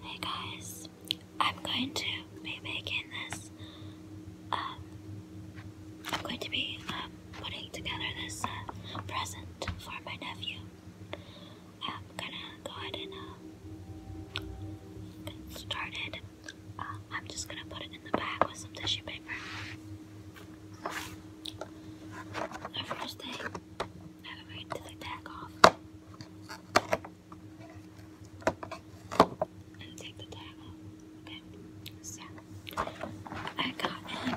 Hey guys, I'm going to be making this, I'm going to be putting together this present for my nephew. I'm gonna go ahead and get started. I'm just gonna put it in the bag with some tissue paper. The first thing, I'm going to take the tag off. And take the tag off. Okay, so I got him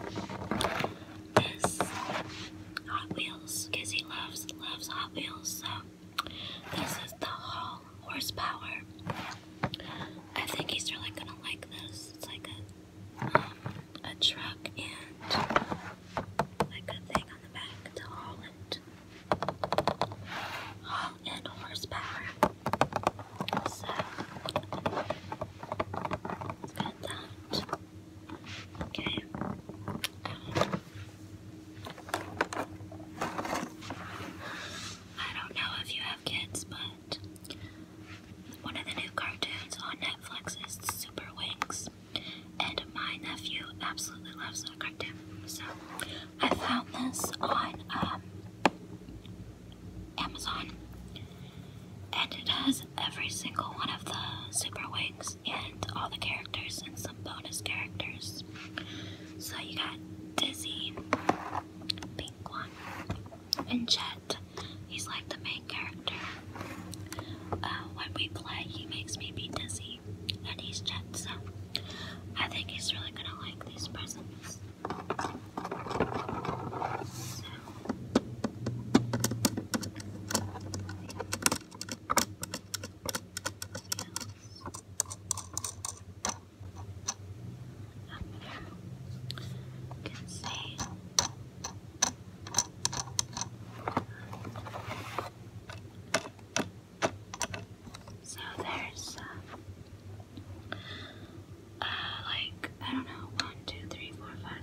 this Hot Wheels because he loves Hot Wheels. So this is the Hall Horsepower. I think he's really gonna like this. It's like a truck and like a thing on the back to haul it. Hall and horsepower. So let's get that. Okay. I don't know if you have kids, but one of the new cartoons on Netflix is Super Wings, and my nephew absolutely loves that cartoon. So I found this on Amazon, and it has every single one of the Super Wings and all the characters and some bonus characters. So you got Dizzy, Pink One, and Jet. He's like the main character. When we play, he makes me be Dizzy, and he's Jet. So I think he's really gonna like these presents. So you can see. So there's like, I don't know, 1, 2, 3, 4, 5,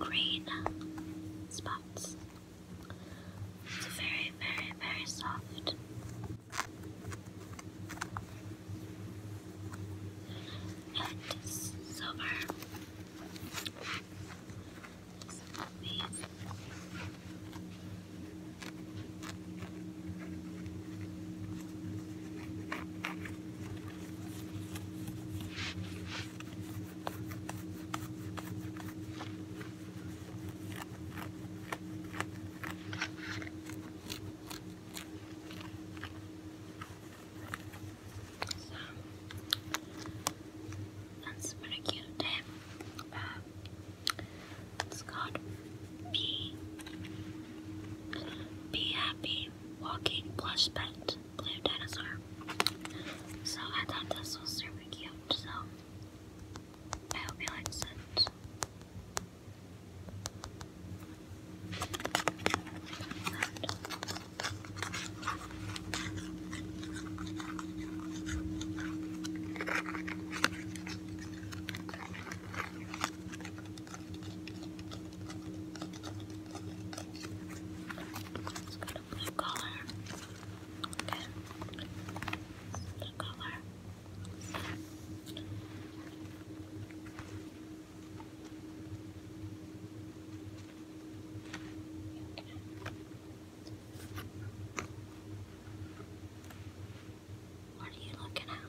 green spots. It's very, very, very soft. And it's silver. That's pretty cute. It's called Be Happy Walking Plush Pet Blue Dinosaur. So I thought this was super cute, so I hope you likes it. It's got a blue color. Okay. Blue color. What are you looking at?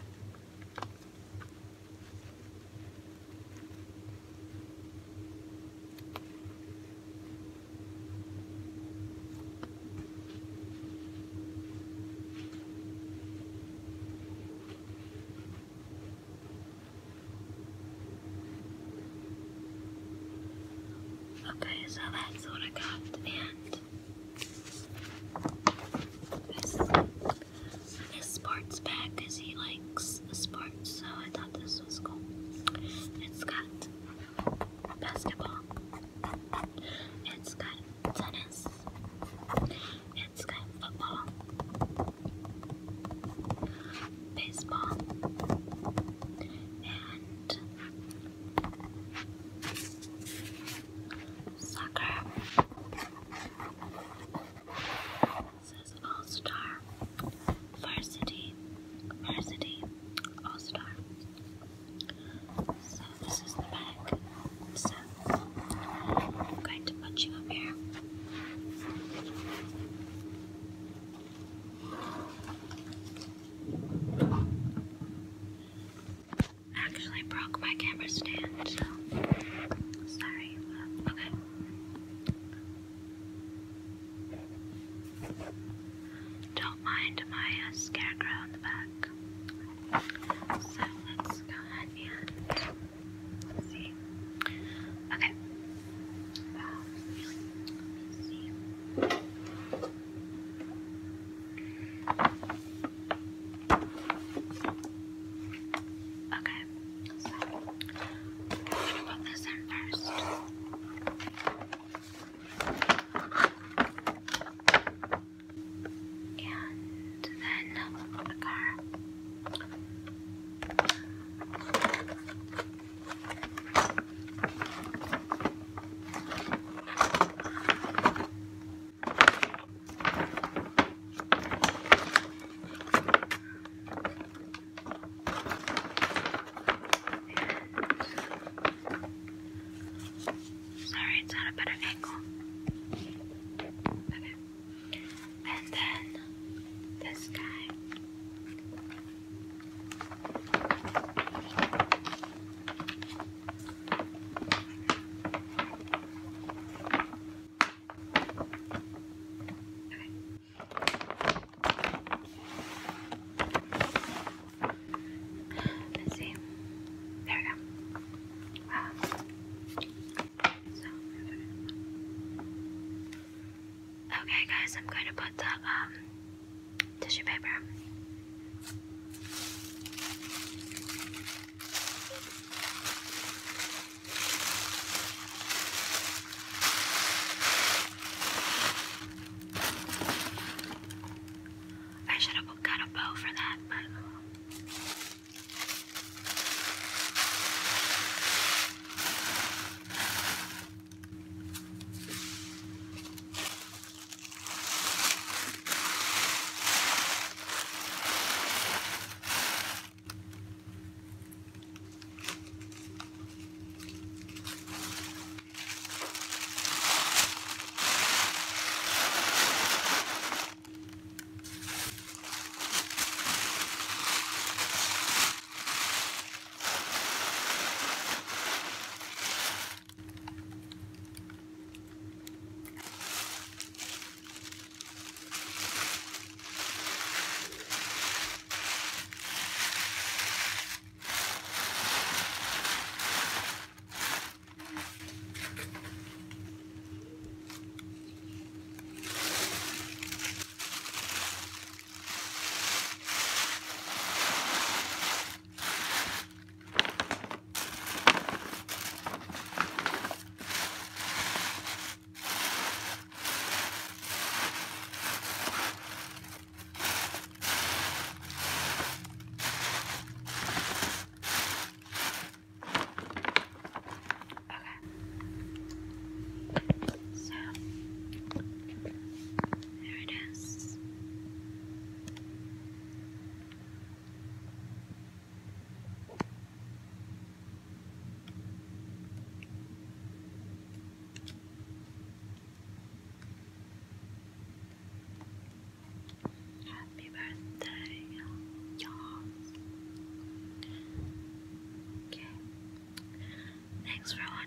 Okay, so that's what I got, and his sports bag because he likes sports, so I thought this was cool. It's got basketball, it's got tennis, it's got football, baseball, and soccer. It says All-Star, Varsity, All-Star. So this is the bag. So I'm going to put you up here. I actually broke my camera stand, so sorry. Okay. Don't mind my scarecrow in the back. So let's go ahead and see. Okay. Let's see. Okay. So I'm gonna put this in first. And then the car. Sorry, it's at a better angle. Okay. And then this guy. Let's see. There we go. So, okay guys, I'm going to put the tissue paper. I should have got a bow for that, but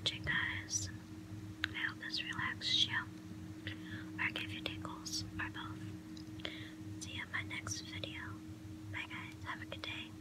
watching, guys. I hope this relaxed you, or gave you tingles, or both. See you in my next video. Bye, guys. Have a good day.